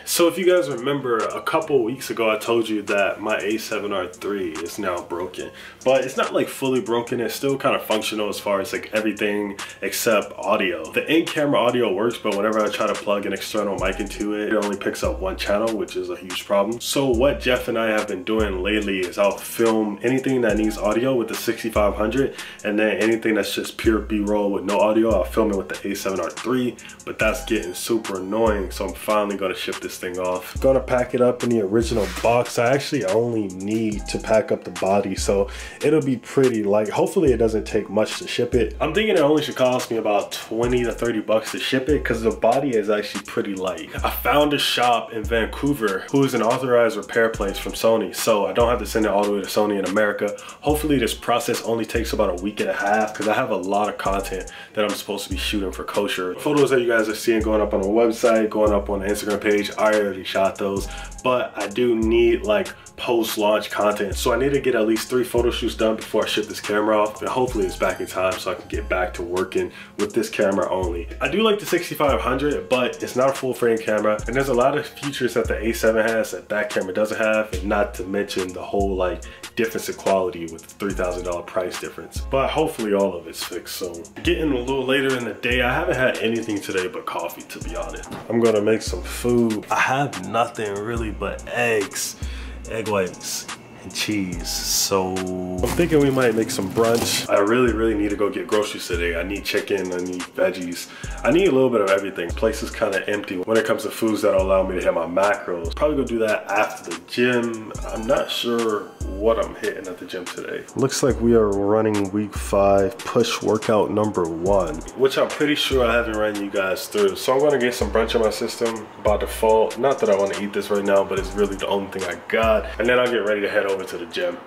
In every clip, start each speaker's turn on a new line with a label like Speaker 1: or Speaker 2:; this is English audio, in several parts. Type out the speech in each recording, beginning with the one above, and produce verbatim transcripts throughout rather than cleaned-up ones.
Speaker 1: So if you guys remember, a couple weeks ago I told you that my A seven R three is now broken, but it's not like fully broken. It's still kind of functional as far as like everything except audio. The in-camera audio works, but whenever I try to plug an external mic into it, it only picks up one channel, which is a huge problem. So what Jeff and I have been doing lately is I'll film anything that needs audio with the sixty-five hundred, and then anything that's just pure B-roll with no audio, I'll film it with the A seven R three, but that's getting super annoying. So I'm finally gonna ship this thing off. I'm gonna pack it up in the original box. I actually only need to pack up the body, so it'll be pretty light. Hopefully it doesn't take much to ship it. I'm thinking it only should cost me about twenty to thirty bucks to ship it because the body is actually pretty light. I found a shop in Vancouver who is an authorized repair place from Sony, so I don't have to send it all the way to Sony in America. Hopefully this process only takes about a week and a half because I have a lot of content that I'm supposed to be shooting for Kosher. Photos that you guys are seeing going up on the website, going up on the Instagram page, I already shot those, but I do need like post-launch content, so I need to get at least three photo shoots done before I ship this camera off, and hopefully it's back in time so I can get back to working with this camera only. I do like the sixty-five hundred, but it's not a full frame camera, and there's a lot of features that the A seven has that that camera doesn't have, and not to mention the whole like difference in quality with the three thousand dollar price difference. But hopefully all of it's fixed soon. Getting a little later in the day, I haven't had anything today but coffee, to be honest. I'm gonna make some food. I have nothing really but eggs, egg whites, and cheese. So I'm thinking we might make some brunch. I really, really need to go get groceries today. I need chicken, I need veggies. I need a little bit of everything. The place is kind of empty when it comes to foods that allow me to hit my macros. Probably gonna do that after the gym. I'm not sure what I'm hitting at the gym today. Looks like we are running week five push workout number one, which I'm pretty sure I haven't ran you guys through. So I'm gonna get some brunch in my system by default. Not that I want to eat this right now, but it's really the only thing I got. And then I'll get ready to head over to the gym.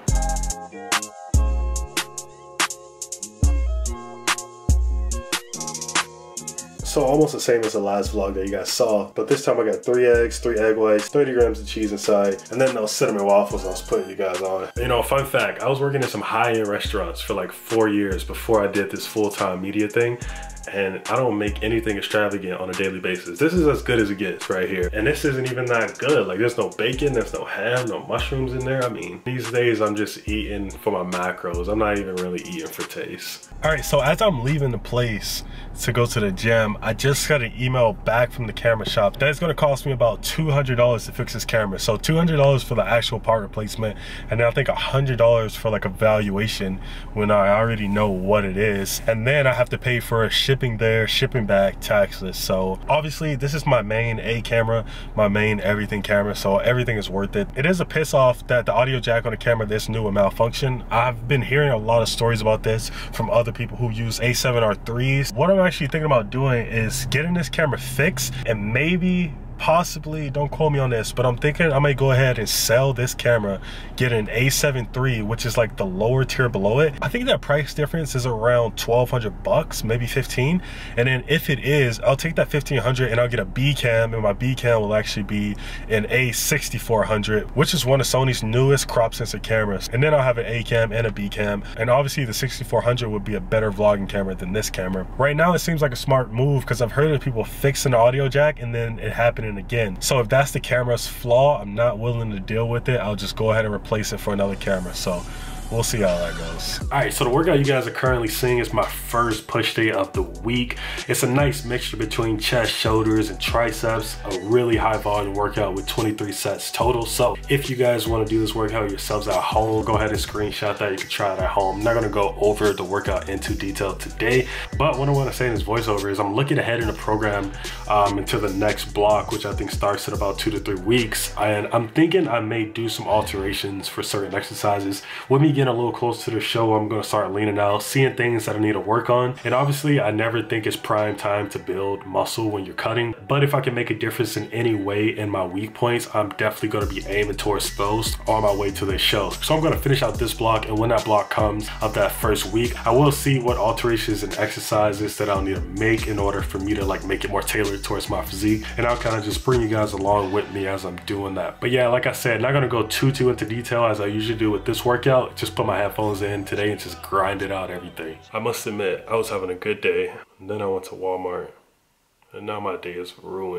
Speaker 1: So almost the same as the last vlog that you guys saw, but this time I got three eggs, three egg whites, thirty grams of cheese inside, and then those cinnamon waffles I was putting you guys on. You know, fun fact, I was working in some high-end restaurants for like four years before I did this full-time media thing. And I don't make anything extravagant on a daily basis. This is as good as it gets right here. And this isn't even that good. Like there's no bacon, there's no ham, no mushrooms in there. I mean, these days I'm just eating for my macros. I'm not even really eating for taste. All right, so as I'm leaving the place to go to the gym, I just got an email back from the camera shop that it's gonna cost me about two hundred dollars to fix this camera. So two hundred dollars for the actual part replacement, and then I think one hundred dollars for like a valuation when I already know what it is. And then I have to pay for a shipping there, shipping back, taxless. So obviously this is my main A camera, my main everything camera, so everything is worth it. It is a piss off that the audio jack on the camera this new will malfunction. I've been hearing a lot of stories about this from other people who use A seven R threes. What I'm actually thinking about doing is getting this camera fixed, and maybe possibly, don't quote me on this, but I'm thinking I might go ahead and sell this camera, get an A seven three, which is like the lower tier below it. I think that price difference is around twelve hundred bucks, maybe fifteen. And then if it is, I'll take that fifteen hundred and I'll get a B cam, and my B cam will actually be an A sixty-four hundred, which is one of Sony's newest crop sensor cameras. And then I'll have an A cam and a B cam. And obviously the sixty-four hundred would be a better vlogging camera than this camera. Right now it seems like a smart move because I've heard of people fixing the audio jack and then it happening again. So if that's the camera's flaw, I'm not willing to deal with it. I'll just go ahead and replace it for another camera. So we'll see how that goes. All right, so the workout you guys are currently seeing is my first push day of the week. It's a nice mixture between chest, shoulders, and triceps. A really high volume workout with twenty-three sets total. So if you guys want to do this workout yourselves at home, go ahead and screenshot that. You can try it at home. I'm not gonna go over the workout into detail today, but what I want to say in this voiceover is I'm looking ahead in the program um, into the next block, which I think starts in about two to three weeks. And I'm thinking I may do some alterations for certain exercises. With me getting a little close to the show, I'm gonna start leaning out, seeing things that I need to work on. And obviously I never think it's prime time to build muscle when you're cutting, but if I can make a difference in any way in my weak points, I'm definitely gonna be aiming towards those on my way to this show. So I'm gonna finish out this block, and when that block comes of that first week, I will see what alterations and exercises that I'll need to make in order for me to like make it more tailored towards my physique, and I'll kind of just bring you guys along with me as I'm doing that. But yeah, like I said, not gonna go too too into detail as I usually do with this workout. Just put my headphones in today and just grind it out everything. I must admit, I was having a good day, and then I went to Walmart, and now my day is ruined.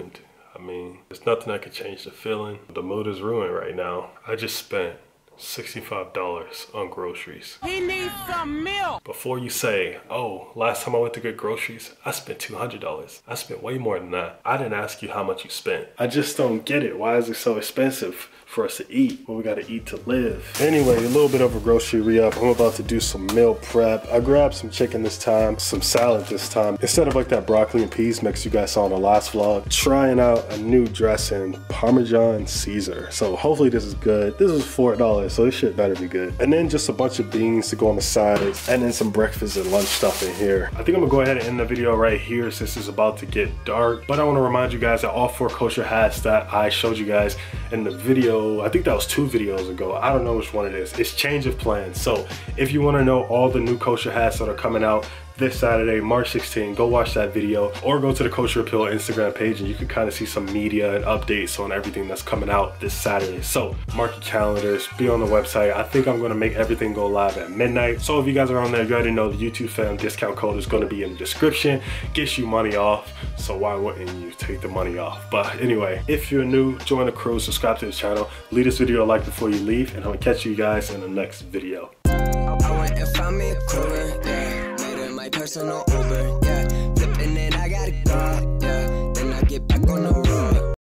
Speaker 1: I mean, there's nothing that could change the feeling. The mood is ruined right now. I just spent sixty-five dollars on groceries.
Speaker 2: He needs some milk.
Speaker 1: Before you say, oh, last time I went to get groceries, I spent two hundred dollars. I spent way more than that. I didn't ask you how much you spent. I just don't get it. Why is it so expensive for us to eat? Well, we gotta eat to live. Anyway, a little bit of a grocery re-up. I'm about to do some meal prep. I grabbed some chicken this time, some salad this time. Instead of like that broccoli and peas mix you guys saw in the last vlog, trying out a new dressing, Parmesan Caesar. So hopefully this is good. This is four dollars, so this shit better be good. And then just a bunch of beans to go on the side, and then some breakfast and lunch stuff in here. I think I'm gonna go ahead and end the video right here since it's about to get dark. But I wanna remind you guys that all four kosher hats that I showed you guys in the video, I think that was two videos ago. I don't know which one it is. It's change of plans. So if you want to know all the new kosher hats that are coming out this Saturday, March sixteenth, go watch that video or go to the Kosher Appeal Instagram page and you can kind of see some media and updates on everything that's coming out this Saturday. So mark your calendars, be on the website. I think I'm going to make everything go live at midnight. So if you guys are on there, you already know the YouTube fam discount code is going to be in the description. Gets you money off. So why wouldn't you take the money off? But anyway, if you're new, join the crew, subscribe to the channel, leave this video a like before you leave, and I'm going to catch you guys in the next video.
Speaker 3: I went and found me a cooler, yeah. Made it my personal Uber, yeah. Flipping it, I gotta go, yeah. Then I get back on the road.